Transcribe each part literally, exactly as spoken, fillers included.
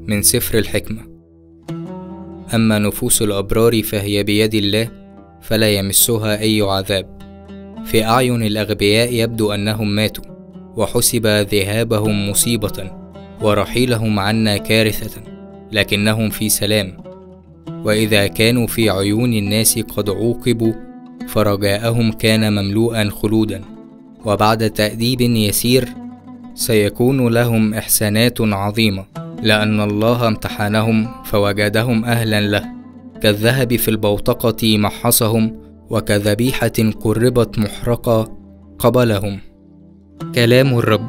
من سفر الحكمة. أما نفوس الأبرار فهي بيد الله، فلا يمسها أي عذاب. في أعين الأغبياء يبدو أنهم ماتوا، وحسب ذهابهم مصيبة، ورحيلهم عنا كارثة، لكنهم في سلام. وإذا كانوا في عيون الناس قد عوقبوا، فرجاءهم كان مملوءا خلودا، وبعد تأديب يسير سيكون لهم إحسانات عظيمة، لأن الله امتحنهم فوجدهم أهلا له. كالذهب في البوتقة محصهم، وكذبيحة قربت محرقة قبلهم. كلام الرب.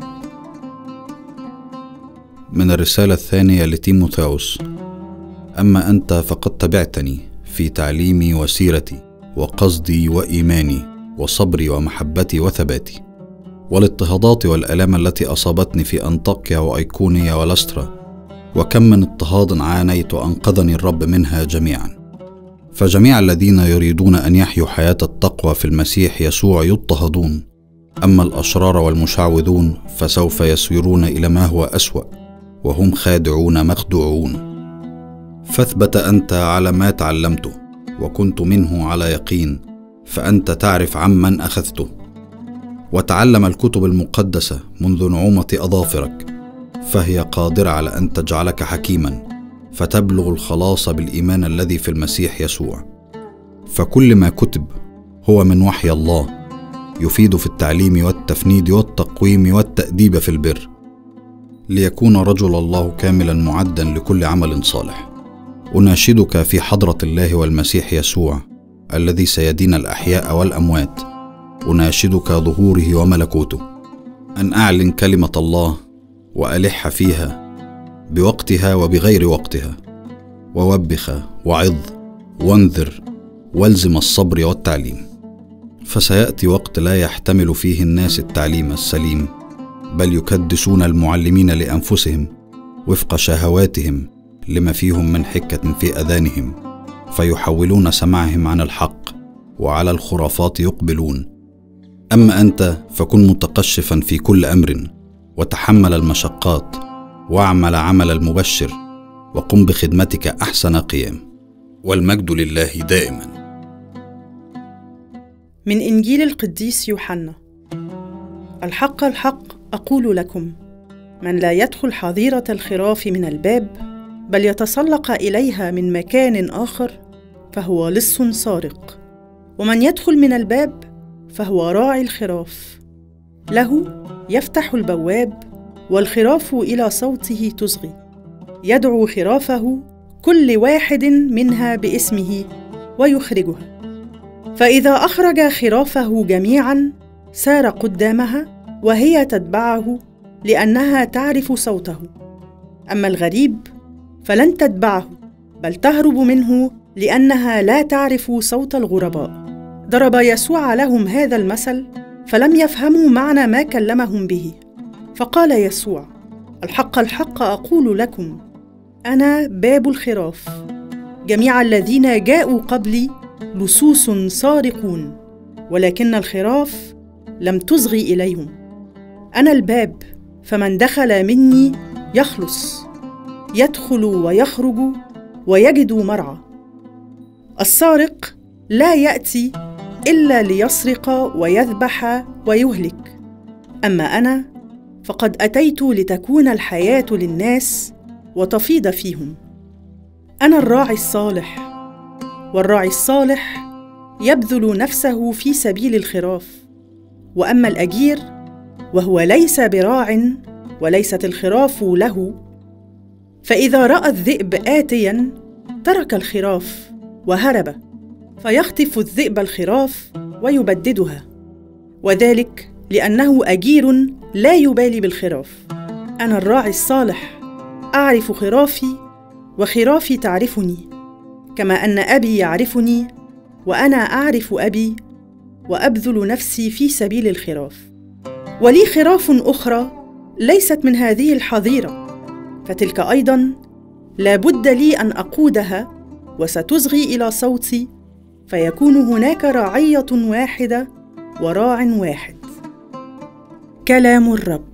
من الرسالة الثانية لتيموثاوس: أما أنت فقد تبعتني في تعليمي وسيرتي وقصدي وإيماني وصبري ومحبتي وثباتي، والاضطهادات والآلام التي أصابتني في أنطاكيا وأيقونيا ولسترا، وكم من اضطهاد عانيت وأنقذني الرب منها جميعا. فجميع الذين يريدون أن يحيوا حياة التقوى في المسيح يسوع يضطهدون، أما الأشرار والمشعوذون فسوف يسيرون إلى ما هو أسوأ، وهم خادعون مخدوعون. فاثبت أنت على ما تعلمته وكنت منه على يقين، فأنت تعرف عمن أخذته. وتعلم الكتب المقدسة منذ نعومة أظافرك، فهي قادرة على أن تجعلك حكيما، فتبلغ الخلاص بالإيمان الذي في المسيح يسوع. فكل ما كتب هو من وحي الله، يفيد في التعليم والتفنيد والتقويم والتأديب في البر، ليكون رجل الله كاملا معدا لكل عمل صالح. أناشدك في حضرة الله والمسيح يسوع الذي سيدين الأحياء والأموات، أناشدك ظهوره وملكوته، أن أعلن كلمة الله وألح فيها بوقتها وبغير وقتها، ووبخ وعظ وانذر والزم الصبر والتعليم. فسيأتي وقت لا يحتمل فيه الناس التعليم السليم، بل يكدسون المعلمين لأنفسهم وفق شهواتهم، لما فيهم من حكة في أذانهم، فيحولون سمعهم عن الحق، وعلى الخرافات يقبلون. أما أنت فكن متقشفا في كل أمر، وتحمل المشقات، واعمل عمل المبشر، وقم بخدمتك أحسن قيام، والمجد لله دائما. من إنجيل القديس يوحنا. الحق الحق أقول لكم، من لا يدخل حظيرة الخراف من الباب، بل يتسلق إليها من مكان آخر، فهو لص سارق. ومن يدخل من الباب فهو راعي الخراف، له يفتح البواب، والخراف إلى صوته تصغي، يدعو خرافه كل واحد منها باسمه ويخرجها. فإذا أخرج خرافه جميعاً سار قدامها، وهي تتبعه لأنها تعرف صوته. أما الغريب فلن تتبعه، بل تهرب منه لأنها لا تعرف صوت الغرباء. ضرب يسوع لهم هذا المثل، فلم يفهموا معنى ما كلمهم به. فقال يسوع: الحق الحق أقول لكم، أنا باب الخراف. جميع الذين جاءوا قبلي لصوص سارقون، ولكن الخراف لم تصغي إليهم. أنا الباب، فمن دخل مني يخلص، يدخل ويخرج ويجد مرعى. السارق لا يأتي إلا ليسرق ويذبح ويهلك، أما أنا فقد أتيت لتكون الحياة للناس وتفيض فيهم. أنا الراعي الصالح، والراعي الصالح يبذل نفسه في سبيل الخراف. وأما الأجير وهو ليس براع وليست الخراف له، فإذا رأى الذئب آتياً ترك الخراف وهرب، فيخطف الذئب الخراف ويبددها، وذلك لأنه أجير لا يبالي بالخراف. أنا الراعي الصالح، أعرف خرافي وخرافي تعرفني، كما أن أبي يعرفني وأنا أعرف أبي، وأبذل نفسي في سبيل الخراف. ولي خراف أخرى ليست من هذه الحظيرة، فتلك أيضاً لا بد لي أن أقودها، وستصغي إلى صوتي، فيكون هناك رعية واحدة وراع واحد. كلام الرب.